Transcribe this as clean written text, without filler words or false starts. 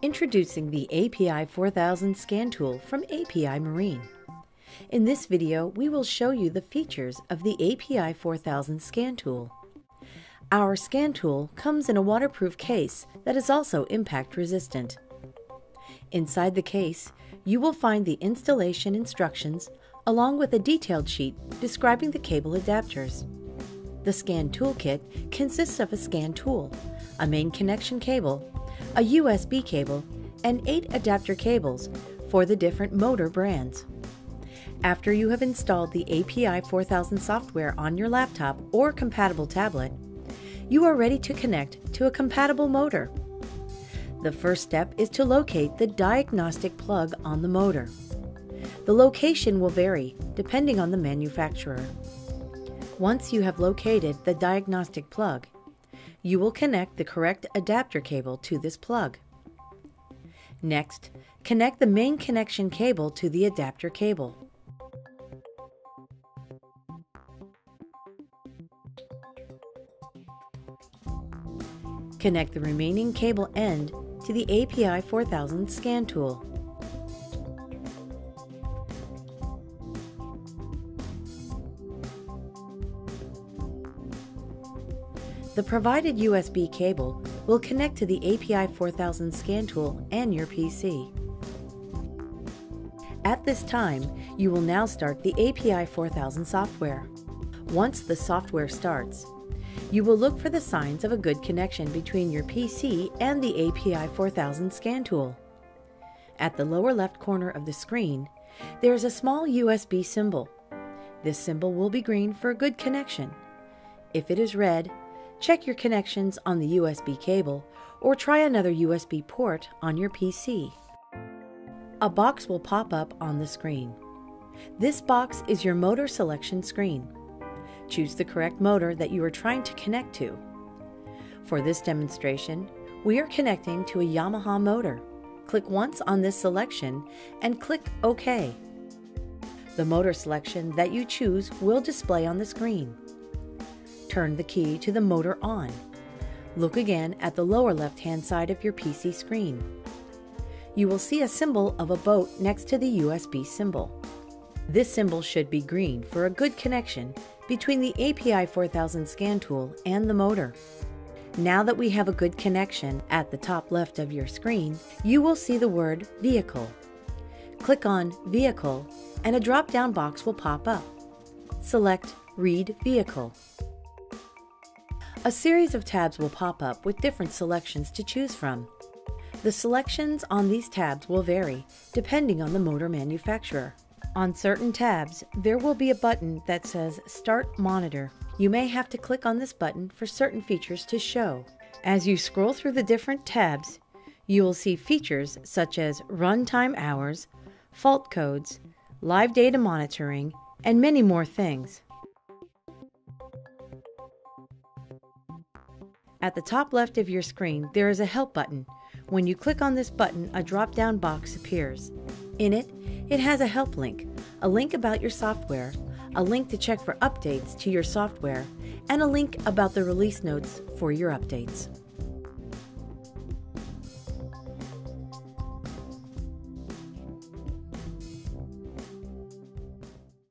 Introducing the API 4000 scan tool from API Marine. In this video, we will show you the features of the API 4000 scan tool. Our scan tool comes in a waterproof case that is also impact resistant. Inside the case, you will find the installation instructions along with a detailed sheet describing the cable adapters. The scan toolkit consists of a scan tool, a main connection cable, a USB cable, and 8 adapter cables for the different motor brands. After you have installed the API 4000 software on your laptop or compatible tablet, you are ready to connect to a compatible motor. The first step is to locate the diagnostic plug on the motor. The location will vary depending on the manufacturer. Once you have located the diagnostic plug, you will connect the correct adapter cable to this plug. Next, connect the main connection cable to the adapter cable. Connect the remaining cable end to the API 4000 scan tool. The provided USB cable will connect to the API 4000 scan tool and your PC. At this time, you will now start the API 4000 software. Once the software starts, you will look for the signs of a good connection between your PC and the API 4000 scan tool. At the lower left corner of the screen, there is a small USB symbol. This symbol will be green for a good connection. If it is red, check your connections on the USB cable or try another USB port on your PC. A box will pop up on the screen. This box is your motor selection screen. Choose the correct motor that you are trying to connect to. For this demonstration, we are connecting to a Yamaha motor. Click once on this selection and click OK. The motor selection that you choose will display on the screen. Turn the key to the motor on. Look again at the lower left-hand side of your PC screen. You will see a symbol of a boat next to the USB symbol. This symbol should be green for a good connection between the API 4000 scan tool and the motor. Now that we have a good connection, at the top left of your screen, you will see the word Vehicle. Click on Vehicle and a drop-down box will pop up. Select Read Vehicle. A series of tabs will pop up with different selections to choose from. The selections on these tabs will vary depending on the motor manufacturer. On certain tabs, there will be a button that says Start Monitor. You may have to click on this button for certain features to show. As you scroll through the different tabs, you will see features such as runtime hours, fault codes, live data monitoring, and many more things. At the top left of your screen, there is a Help button. When you click on this button, a drop-down box appears. In it, it has a help link, a link about your software, a link to check for updates to your software, and a link about the release notes for your updates.